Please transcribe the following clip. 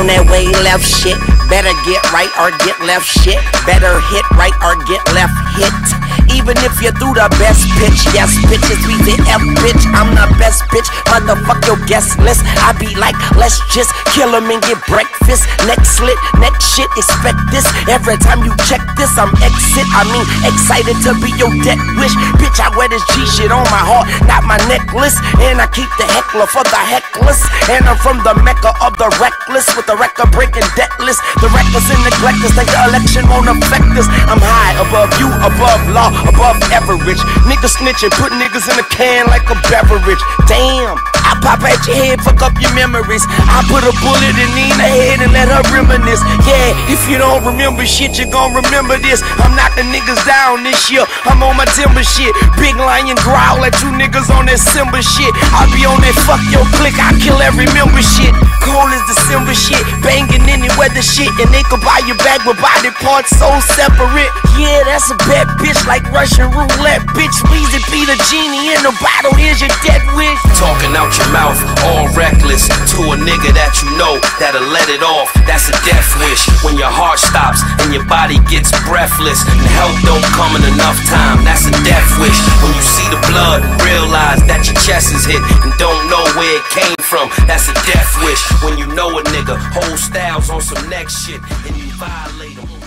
that way left shit. Better get right or get left shit. Better hit right or get left hit. Even if you threw the best pitch, yes, bitches, we the F bitch. I'm the best bitch, motherfuck your guest list. I be like, let's just kill 'em and get breakfast. Next slit, next shit, expect this. Every time you check this, I'm excited to be your death wish. Bitch, I wear this G shit on my heart, not my necklace. And I keep the heckler for the heckless. And I'm from the Mecca of the reckless, with the record breaking debtless. The reckless and neglectless, think the election won't affect us. I'm high above you, above law, above average. Niggas snitching, put niggas in a can like a beverage. Damn, I pop at your head, fuck up your memories. I put a bullet in Nina's head and let her reminisce. Yeah, if you don't remember shit, you gon' remember this. I'm knocking niggas down this year, I'm on my timber shit. Big lion growl at you niggas on that Simba shit. I be on that fuck your clique, I kill every member shit. Cold as December shit, banging any weather shit. And they could buy your bag with body parts so separate. Yeah, that's a bad bitch like Russian roulette. Bitch, Weezy be the genie in the bottle, here's your death wish. Talking out your mouth, all reckless, to a nigga that you know that'll let it off. That's a death wish. When your heart stops and your body gets breathless and help don't come in enough time, that's a death wish. When you see the blood, realize that your chest is hit and don't know where it came from, that's a death wish. When you know a nigga hold styles on some next shit and you violate them.